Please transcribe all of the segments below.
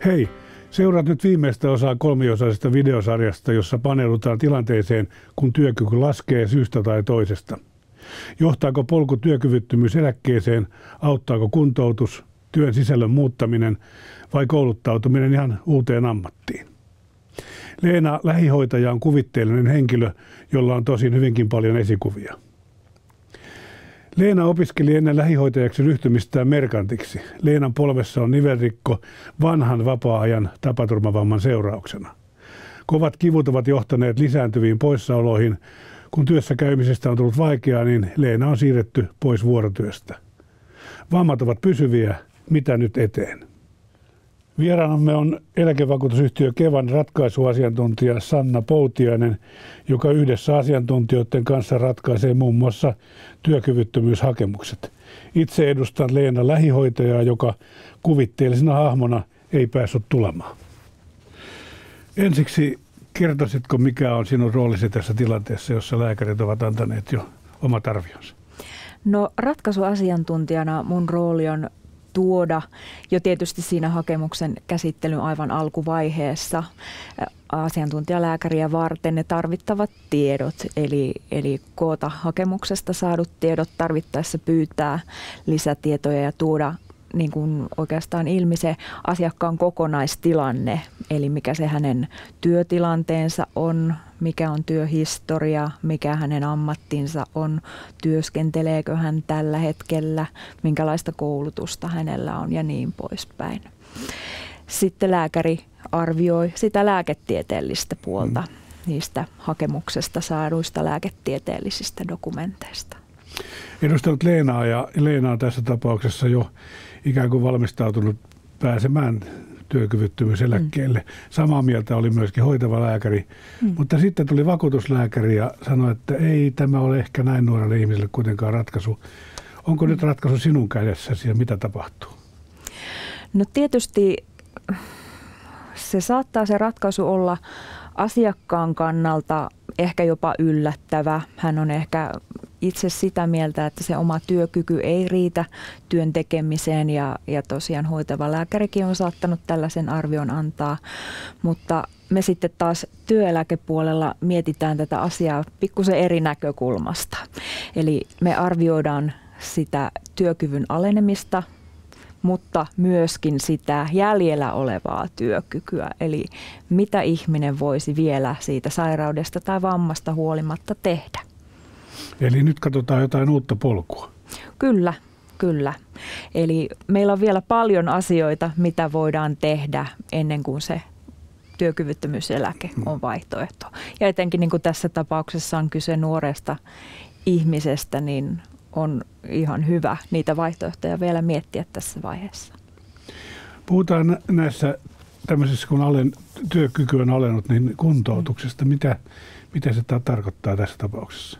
Hei, seuraat nyt viimeistä osaa kolmiosaisesta videosarjasta, jossa paneudutaan tilanteeseen, kun työkyky laskee syystä tai toisesta. Johtaako polku työkyvyttömyyseläkkeeseen, auttaako kuntoutus, työn sisällön muuttaminen vai kouluttautuminen ihan uuteen ammattiin? Leena, lähihoitaja, on kuvitteellinen henkilö, jolla on tosin hyvinkin paljon esikuvia. Leena opiskeli ennen lähihoitajaksi ryhtymistään merkantiksi. Leenan polvessa on nivelrikko vanhan vapaa-ajan tapaturmavamman seurauksena. Kovat kivut ovat johtaneet lisääntyviin poissaoloihin. Kun työssä käymisestä on tullut vaikeaa, niin Leena on siirretty pois vuorotyöstä. Vammat ovat pysyviä. Mitä nyt eteen? Vieraanamme on eläkevakuutusyhtiö Kevan ratkaisuasiantuntija Sanna Poutiainen, joka yhdessä asiantuntijoiden kanssa ratkaisee muun muassa työkyvyttömyyshakemukset. Itse edustan Leena lähihoitajaa, joka kuvitteellisena hahmona ei päässyt tulemaan. Ensiksi kertoisitko, mikä on sinun roolisi tässä tilanteessa, jossa lääkärit ovat antaneet jo omat arvionsa? No, ratkaisuasiantuntijana mun rooli on tuoda jo tietysti siinä hakemuksen käsittelyn aivan alkuvaiheessa asiantuntijalääkäriä varten ne tarvittavat tiedot, eli koota hakemuksesta saadut tiedot, tarvittaessa pyytää lisätietoja ja tuoda niin kuin oikeastaan ilmi se asiakkaan kokonaistilanne, eli mikä se hänen työtilanteensa on, mikä on työhistoria, mikä hänen ammattinsa on, työskenteleekö hän tällä hetkellä, minkälaista koulutusta hänellä on ja niin poispäin. Sitten lääkäri arvioi sitä lääketieteellistä puolta niistä hakemuksesta saaduista lääketieteellisistä dokumenteista. Edustanut Leenaa, ja Leena on tässä tapauksessa jo ikään kuin valmistautunut pääsemään työkyvyttömyyseläkkeelle. Samaa mieltä oli myöskin hoitava lääkäri, mutta sitten tuli vakuutuslääkäri ja sanoi, että ei tämä ole ehkä näin nuorelle ihmiselle kuitenkaan ratkaisu. Onko nyt ratkaisu sinun kädessäsi ja mitä tapahtuu? No tietysti se ratkaisu olla asiakkaan kannalta ehkä jopa yllättävä. Hän on ehkä itse sitä mieltä, että se oma työkyky ei riitä työn tekemiseen ja tosiaan hoitava lääkärikin on saattanut tällaisen arvion antaa, mutta me sitten taas työeläkepuolella mietitään tätä asiaa pikkusen eri näkökulmasta. Eli me arvioidaan sitä työkyvyn alenemista, mutta myöskin sitä jäljellä olevaa työkykyä, eli mitä ihminen voisi vielä siitä sairaudesta tai vammasta huolimatta tehdä. Eli nyt katsotaan jotain uutta polkua. Kyllä. Eli meillä on vielä paljon asioita, mitä voidaan tehdä ennen kuin se työkyvyttömyyseläke on vaihtoehto. Ja etenkin niin kuin tässä tapauksessa on kyse nuoresta ihmisestä, niin on ihan hyvä niitä vaihtoehtoja vielä miettiä tässä vaiheessa. Puhutaan näissä tämmöisissä, kun työkyky on alennut, niin kuntoutuksesta. Mitä se tarkoittaa tässä tapauksessa?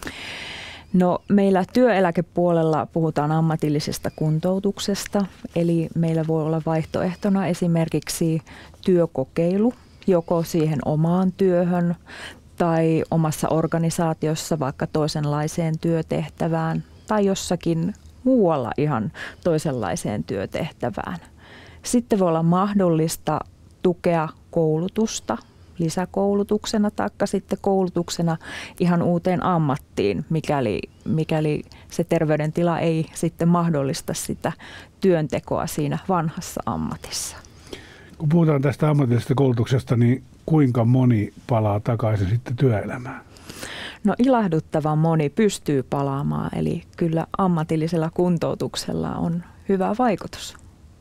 No, meillä työeläkepuolella puhutaan ammatillisesta kuntoutuksesta, eli meillä voi olla vaihtoehtona esimerkiksi työkokeilu, joko siihen omaan työhön tai omassa organisaatiossa vaikka toisenlaiseen työtehtävään tai jossakin muualla ihan toisenlaiseen työtehtävään. Sitten voi olla mahdollista tukea koulutusta lisäkoulutuksena tai sitten koulutuksena ihan uuteen ammattiin, mikäli se terveydentila ei sitten mahdollista sitä työntekoa siinä vanhassa ammatissa. Kun puhutaan tästä ammatillisesta koulutuksesta, niin kuinka moni palaa takaisin sitten työelämään? No, ilahduttavan moni pystyy palaamaan, eli kyllä ammatillisella kuntoutuksella on hyvä vaikutus.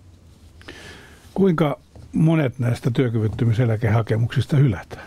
Kuinka monet näistä työkyvyttömyyseläkehakemuksista hylätään?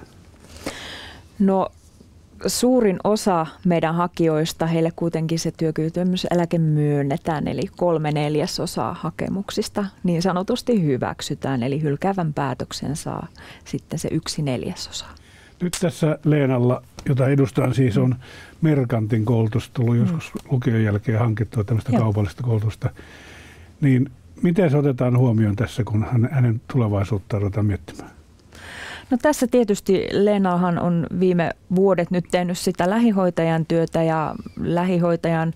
No, suurin osa meidän hakijoista, heille kuitenkin se työkyvyttömyyseläke myönnetään, eli 3/4 hakemuksista niin sanotusti hyväksytään, eli hylkäävän päätöksen saa sitten se 1/4. Nyt tässä Leenalla, jota edustan siis, on merkantin koulutus tullut joskus lukion jälkeen hankittua tämmöistä kaupallista koulutusta, niin miten se otetaan huomioon tässä, kun hänen tulevaisuuttaan ruvetaan miettimään? No, tässä tietysti Leenahan on viime vuodet nyt tehnyt sitä lähihoitajan työtä ja lähihoitajan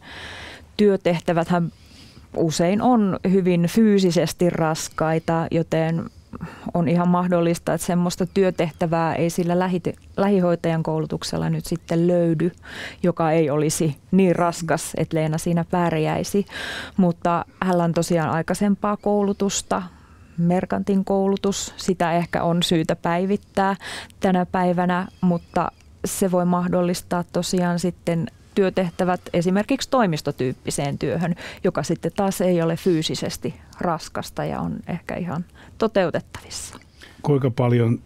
työtehtäväthän usein on hyvin fyysisesti raskaita, joten on ihan mahdollista, että semmoista työtehtävää ei sillä lähihoitajan koulutuksella nyt sitten löydy, joka ei olisi niin raskas, että Leena siinä pärjäisi. Mutta hänellä on tosiaan aikaisempaa koulutusta, merkantin koulutus, sitä ehkä on syytä päivittää tänä päivänä, mutta se voi mahdollistaa tosiaan sitten työtehtävät esimerkiksi toimistotyyppiseen työhön, joka sitten taas ei ole fyysisesti raskasta ja on ehkä ihan toteutettavissa. Kuinka paljon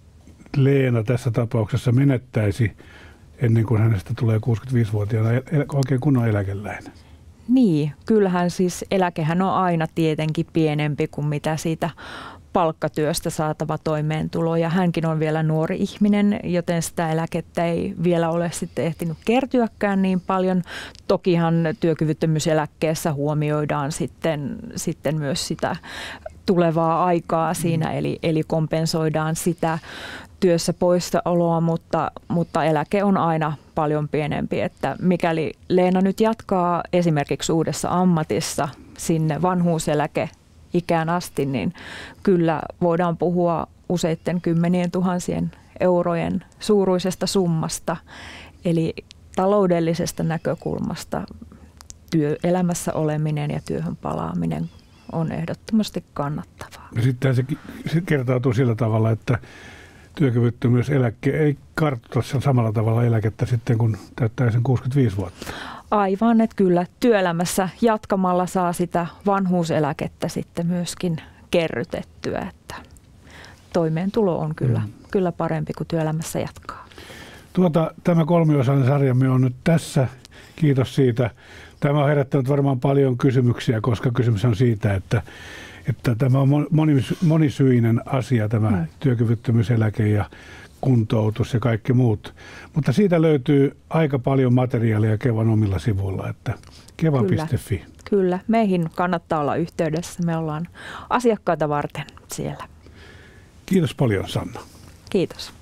Leena tässä tapauksessa menettäisi ennen kuin hänestä tulee 65-vuotiaana oikein kunnon eläkeläinen? Niin, kyllähän siis eläkehän on aina tietenkin pienempi kuin mitä siitä palkkatyöstä saatava toimeentulo, ja hänkin on vielä nuori ihminen, joten sitä eläkettä ei vielä ole sitten ehtinyt kertyäkään niin paljon. Tokihan työkyvyttömyyseläkkeessä huomioidaan sitten myös sitä tulevaa aikaa siinä, eli kompensoidaan sitä työssä poissaoloa, mutta eläke on aina paljon pienempi, että mikäli Leena nyt jatkaa esimerkiksi uudessa ammatissa sinne vanhuuseläkeikään asti, niin kyllä voidaan puhua useitten 10 000 eurojen suuruisesta summasta. Eli taloudellisesta näkökulmasta työelämässä oleminen ja työhön palaaminen on ehdottomasti kannattavaa. Ja sitten se kertautuu sillä tavalla, että työkyvyttömyyseläke ei kartuta samalla tavalla eläkettä sitten, kun täyttää sen 65 vuotta. Aivan, että kyllä työelämässä jatkamalla saa sitä vanhuuseläkettä sitten myöskin kerrytettyä, että toimeentulo on kyllä parempi kuin työelämässä jatkaa. Tämä kolmiosainen sarjamme on nyt tässä. Kiitos siitä. Tämä on herättänyt varmaan paljon kysymyksiä, koska kysymys on siitä, että tämä on monisyinen asia, tämä työkyvyttömyyseläke ja kuntoutus ja kaikki muut. Mutta siitä löytyy aika paljon materiaalia Kevan omilla sivuilla, että keva.fi. Kyllä, meihin kannattaa olla yhteydessä. Me ollaan asiakkaita varten siellä. Kiitos paljon, Sanna. Kiitos.